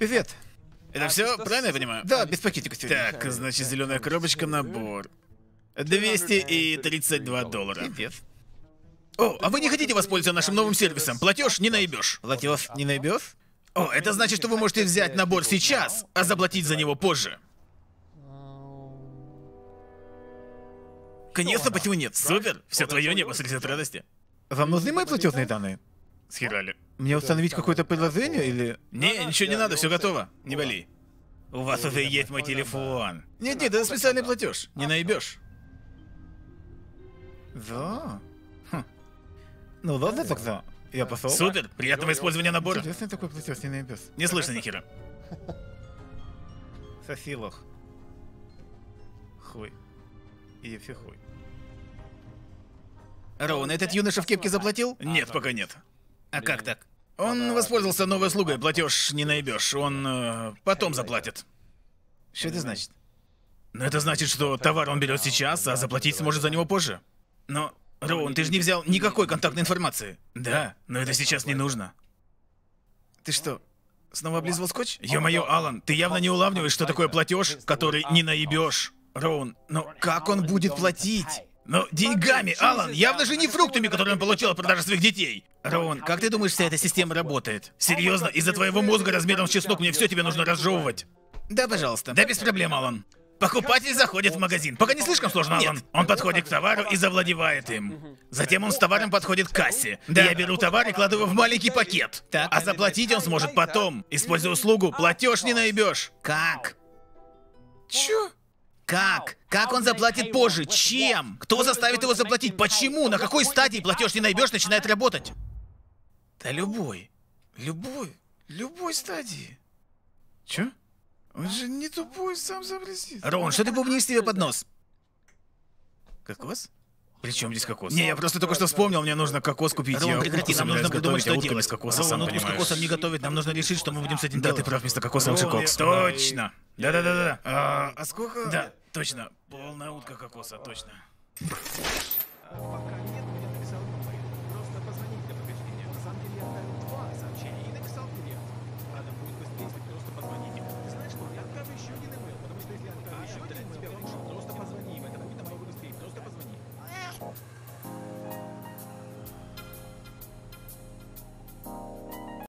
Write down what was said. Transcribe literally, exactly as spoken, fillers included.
Привет. Это все, правильно я понимаю? Да, без пакетика сегодня. Так, значит, зеленая коробочка, набор. двести тридцать два доллара. Привет. О, а вы не хотите воспользоваться нашим новым сервисом? Платеж не наебешь. Платёж не найдешь? О, это значит, что вы можете взять набор сейчас, а заплатить за него позже. Конечно, почему нет? Супер! Все твое небо среди от радости. Вам нужны мои платежные данные? Схерали. Мне установить какое-то приложение или... Не, ничего не надо, все готово. Не вали. У вас уже есть мой телефон. Нет, нет, это специальный платеж. Не наебешь. Да. Хм. Ну ладно тогда. Я пошел. Супер! Приятного использования набора. Интересный такой платеж, не наебешь. Не слышно ни хера. Соси лох. Хуй. И все хуй. Роун, этот юноша в кепке заплатил? Нет, пока нет. А как так? Он воспользовался новой услугой, платеж не наебешь. Он э, потом заплатит. Что это значит? Но это значит, что товар он берет сейчас, а заплатить сможет за него позже. Но, Роун, ты же не взял никакой контактной информации. Да, но это сейчас не нужно. Ты что, снова облизывал скотч? Ё-моё, Алан, ты явно не улавливаешь, что такое платеж, который не наебешь. Роун, но как он будет платить? Но деньгами, Алан, явно же не фруктами, которые он получил от продажи своих детей. Роун, как ты думаешь, вся эта система работает? Серьезно, из-за твоего мозга размером с чеснок мне все тебе нужно разжевывать. Да, пожалуйста. Да без проблем, Алан. Покупатель заходит в магазин. Пока не слишком сложно, Алан. Он подходит к товару и завладевает им. Затем он с товаром подходит к кассе. Да. Я беру товар и кладу его в маленький пакет. Так. А заплатить он сможет потом. Используя услугу, платеж не наебешь. Как? Чё? Как? Как он заплатит позже? Чем? Кто заставит его заплатить? Почему? На какой стадии платеж не наебешь начинает работать? Да любой. Любой. Любой стадии. Чё? Он же не тупой, сам сообразит. Роун, что ты бубнишь себе под нос? Кокос? При чем здесь кокос? Не, я просто только что вспомнил, мне нужно кокос купить. Роун, Я прекрати, утку нам нужно собираюсь придумать, готовить, а что утка делать. без кокоса, Роун, сам утку с понимаешь. кокосом не готовить, нам нужно решить, что мы будем с этим Да, делать. ты прав, вместо кокоса лучше Роун, кокс. я- Точно. Да-да-да-да. А, а сколько... Да, точно. Полная утка кокоса, точно.